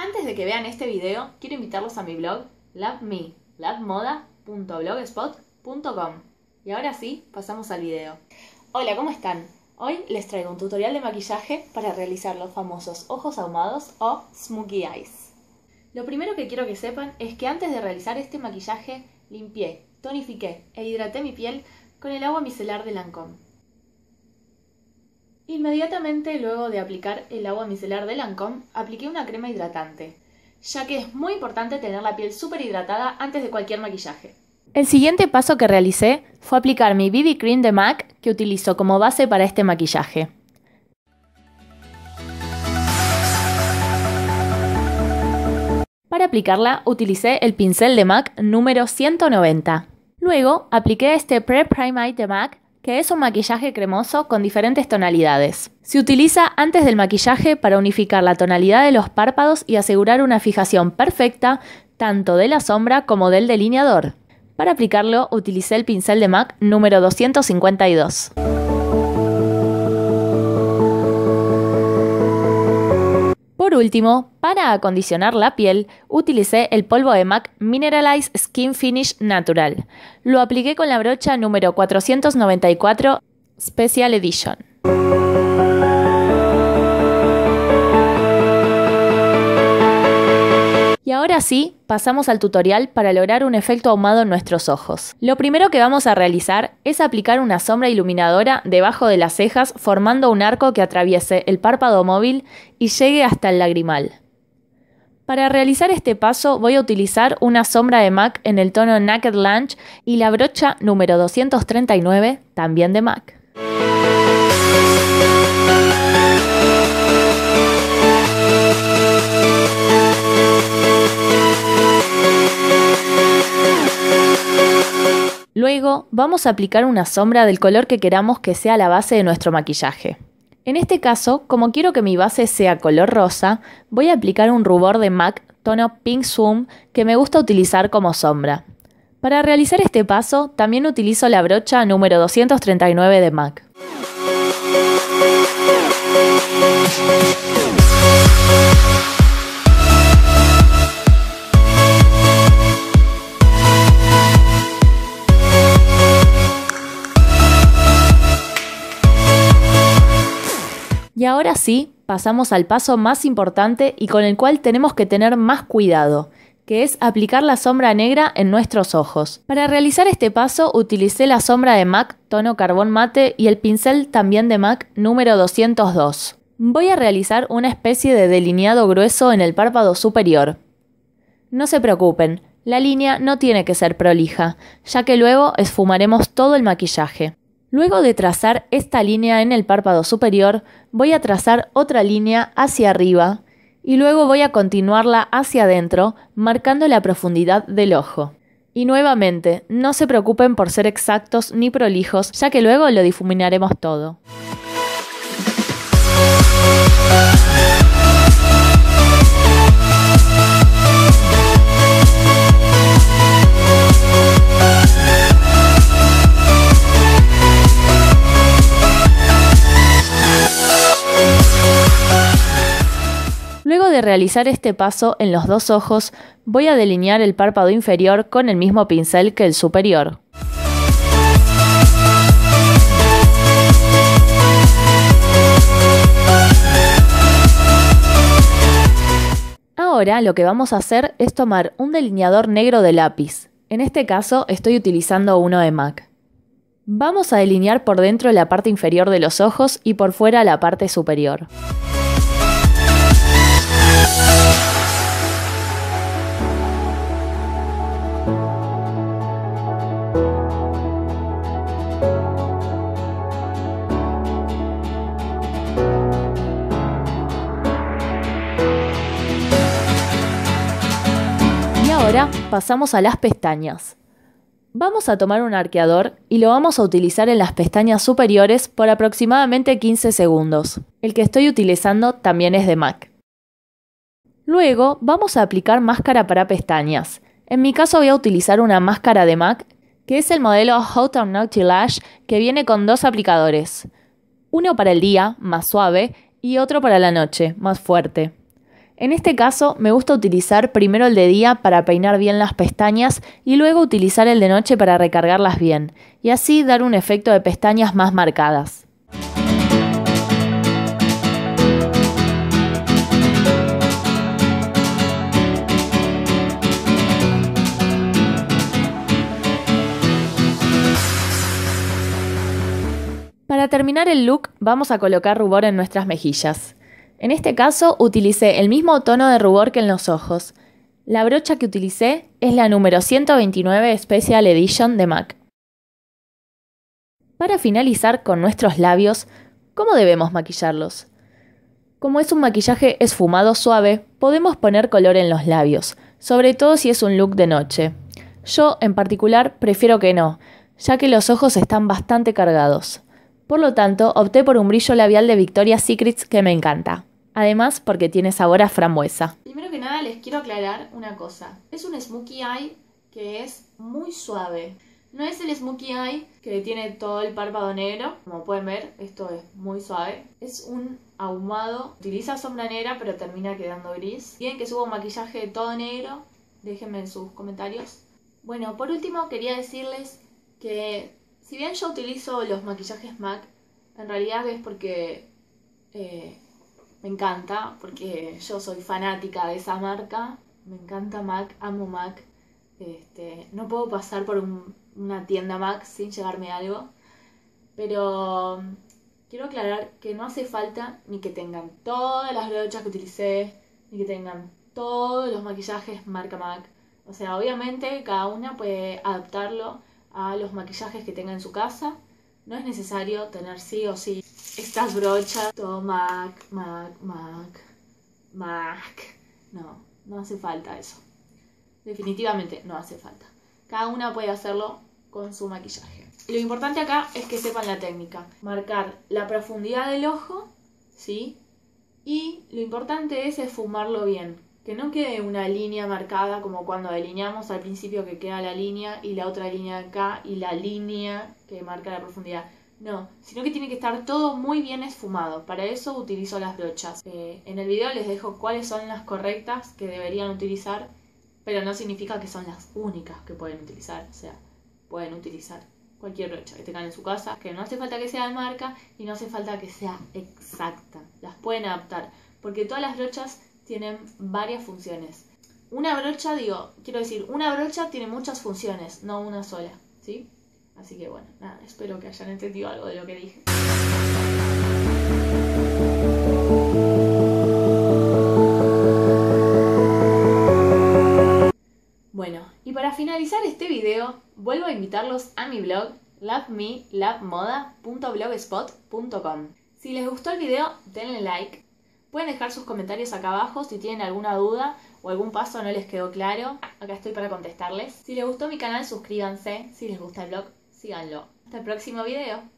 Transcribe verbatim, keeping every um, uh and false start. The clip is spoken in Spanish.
Antes de que vean este video, quiero invitarlos a mi blog love me love moda punto blogspot punto com. Y ahora sí, pasamos al video. Hola, ¿cómo están? Hoy les traigo un tutorial de maquillaje para realizar los famosos ojos ahumados o smokey eyes. Lo primero que quiero que sepan es que antes de realizar este maquillaje, limpié, tonifiqué e hidraté mi piel con el agua micelar de Lancôme. Inmediatamente luego de aplicar el agua micelar de Lancôme, apliqué una crema hidratante, ya que es muy importante tener la piel súper hidratada antes de cualquier maquillaje. El siguiente paso que realicé fue aplicar mi B B Cream de MAC que utilizo como base para este maquillaje. Para aplicarla utilicé el pincel de MAC número ciento noventa. Luego apliqué este Pre-Primite de MAC, que es un maquillaje cremoso con diferentes tonalidades. Se utiliza antes del maquillaje para unificar la tonalidad de los párpados y asegurar una fijación perfecta tanto de la sombra como del delineador. Para aplicarlo utilicé el pincel de MAC número doscientos cincuenta y dos. Por último, para acondicionar la piel, utilicé el polvo de MAC Mineralize Skin Finish Natural. Lo apliqué con la brocha número cuatrocientos noventa y cuatro Special Edition. Y ahora sí, pasamos al tutorial para lograr un efecto ahumado en nuestros ojos. Lo primero que vamos a realizar es aplicar una sombra iluminadora debajo de las cejas formando un arco que atraviese el párpado móvil y llegue hasta el lagrimal. Para realizar este paso voy a utilizar una sombra de MAC en el tono Naked Lunch y la brocha número doscientos treinta y nueve, también de MAC. Luego vamos a aplicar una sombra del color que queramos que sea la base de nuestro maquillaje. En este caso, como quiero que mi base sea color rosa, voy a aplicar un rubor de MAC tono Pink Swoon que me gusta utilizar como sombra. Para realizar este paso, también utilizo la brocha número doscientos treinta y nueve de MAC. Y ahora sí, pasamos al paso más importante y con el cual tenemos que tener más cuidado, que es aplicar la sombra negra en nuestros ojos. Para realizar este paso utilicé la sombra de MAC tono carbón mate y el pincel también de MAC número doscientos dos. Voy a realizar una especie de delineado grueso en el párpado superior. No se preocupen, la línea no tiene que ser prolija, ya que luego esfumaremos todo el maquillaje. Luego de trazar esta línea en el párpado superior, voy a trazar otra línea hacia arriba y luego voy a continuarla hacia adentro, marcando la profundidad del ojo. Y nuevamente, no se preocupen por ser exactos ni prolijos, ya que luego lo difuminaremos todo. Luego de realizar este paso en los dos ojos, voy a delinear el párpado inferior con el mismo pincel que el superior. Ahora lo que vamos a hacer es tomar un delineador negro de lápiz. En este caso estoy utilizando uno de MAC. Vamos a delinear por dentro la parte inferior de los ojos y por fuera la parte superior. Y ahora pasamos a las pestañas. Vamos a tomar un arqueador y lo vamos a utilizar en las pestañas superiores por aproximadamente quince segundos. El que estoy utilizando también es de MAC. Luego vamos a aplicar máscara para pestañas. En mi caso voy a utilizar una máscara de MAC, que es el modelo Hot and Naughty Lash, que viene con dos aplicadores. Uno para el día, más suave, y otro para la noche, más fuerte. En este caso, me gusta utilizar primero el de día para peinar bien las pestañas y luego utilizar el de noche para recargarlas bien, y así dar un efecto de pestañas más marcadas. Para terminar el look, vamos a colocar rubor en nuestras mejillas. En este caso, utilicé el mismo tono de rubor que en los ojos. La brocha que utilicé es la número ciento veintinueve Special Edition de MAC. Para finalizar con nuestros labios, ¿cómo debemos maquillarlos? Como es un maquillaje esfumado suave, podemos poner color en los labios, sobre todo si es un look de noche. Yo, en particular, prefiero que no, ya que los ojos están bastante cargados. Por lo tanto, opté por un brillo labial de Victoria's Secret que me encanta. Además, porque tiene sabor a frambuesa. Primero que nada les quiero aclarar una cosa. Es un smokey eye que es muy suave. No es el smokey eye que tiene todo el párpado negro. Como pueden ver, esto es muy suave. Es un ahumado. Utiliza sombra negra pero termina quedando gris. Quieren que suba un maquillaje todo negro, déjenme en sus comentarios. Bueno, por último quería decirles que si bien yo utilizo los maquillajes MAC, en realidad es porque eh, me encanta, porque yo soy fanática de esa marca. Me encanta MAC, amo MAC. Este, no puedo pasar por un, una tienda MAC sin llevarme algo. Pero quiero aclarar que no hace falta ni que tengan todas las brochas que utilicé, ni que tengan todos los maquillajes marca MAC. O sea, obviamente cada una puede adaptarlo a los maquillajes que tenga en su casa. No es necesario tener sí o sí estas brochas, todo MAC, MAC, MAC, MAC. No, no hace falta eso. Definitivamente no hace falta. Cada una puede hacerlo con su maquillaje. Y lo importante acá es que sepan la técnica. Marcar la profundidad del ojo, ¿sí? Y lo importante es esfumarlo bien. Que no quede una línea marcada como cuando delineamos al principio, que queda la línea y la otra línea acá y la línea que marca la profundidad. No, sino que tiene que estar todo muy bien esfumado. Para eso utilizo las brochas. Eh, en el video les dejo cuáles son las correctas que deberían utilizar, pero no significa que son las únicas que pueden utilizar. O sea, pueden utilizar cualquier brocha que tengan en su casa, que no hace falta que sea de marca y no hace falta que sea exacta. Las pueden adaptar, porque todas las brochas tienen varias funciones. Una brocha, digo, quiero decir, una brocha tiene muchas funciones, no una sola, ¿sí? Así que bueno, nada, espero que hayan entendido algo de lo que dije. Bueno, y para finalizar este video, vuelvo a invitarlos a mi blog love me love moda punto blogspot punto com. Si les gustó el video, denle like. Pueden dejar sus comentarios acá abajo si tienen alguna duda o algún paso no les quedó claro. Acá estoy para contestarles. Si les gustó mi canal, suscríbanse. Si les gusta el blog, síganlo. Hasta el próximo video.